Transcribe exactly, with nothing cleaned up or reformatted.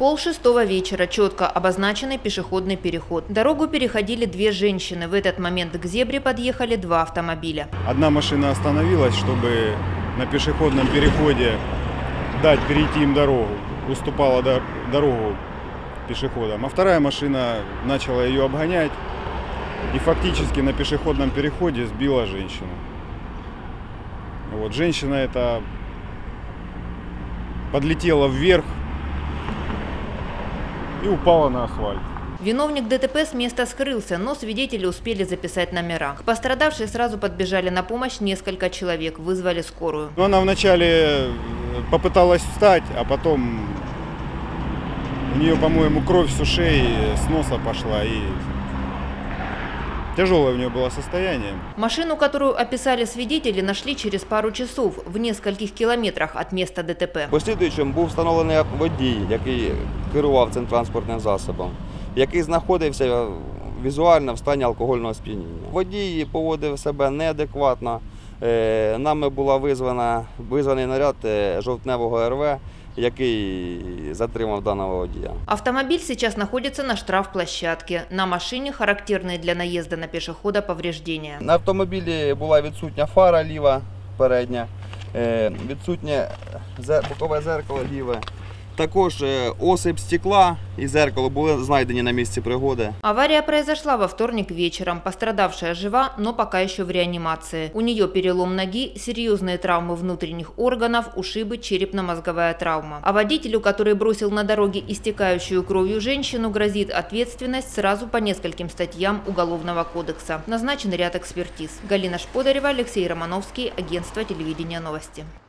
Пол шестого вечера, четко обозначенный пешеходный переход. Дорогу переходили две женщины. В этот момент к зебре подъехали два автомобиля. Одна машина остановилась, чтобы на пешеходном переходе дать перейти им дорогу, уступала дорогу пешеходам. А вторая машина начала ее обгонять и фактически на пешеходном переходе сбила женщину. Вот, женщина эта подлетела вверх и упала на асфальт. Виновник ДТП с места скрылся, но свидетели успели записать номера. К пострадавшей сразу подбежали на помощь несколько человек, вызвали скорую. Но она вначале попыталась встать, а потом у нее, по-моему, кровь с ушей, с носа пошла, и тяжелое у нее было состояние. Машину, которую описали свидетели, нашли через пару часов в нескольких кілометрах від місця ДТП. Послідуючим був встановлений водій, який керував цим транспортним засобом, який знаходився візуально в стані алкогольного сп'яніння. Водій поводив себе неадекватно. Нами була визвана, визваний наряд жовтневого ер ве, який затримав данного водія. Автомобиль сейчас находится на штрафплощадке. На машине характерные для наезда на пешехода повреждения. На автомобілі була відсутня фара ліва передня, відсутнє бокове зеркало ліве. Також осип стекла и зеркало были знайдені на месте пригоды. Авария произошла во вторник вечером. Пострадавшая жива, но пока еще в реанимации. У нее перелом ноги, серьезные травмы внутренних органов, ушибы, черепно-мозговая травма. А водителю, который бросил на дороге истекающую кровью женщину, грозит ответственность сразу по нескольким статьям Уголовного кодекса. Назначен ряд экспертиз. Галина Шподарева, Алексей Романовский, агентство телевидения «Новости».